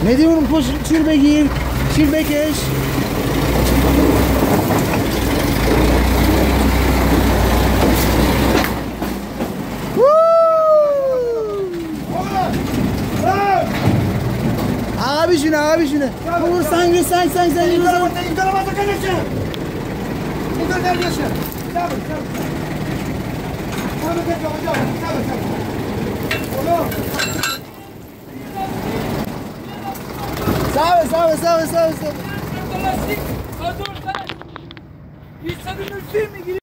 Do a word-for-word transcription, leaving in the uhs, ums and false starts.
Ne diyorum poş çirbe gir. Çirbe keş. Abi şuna abi şuna. Vur sen gir sen sen sen gir. Sabe, sabe, sabe, sabe, sabe.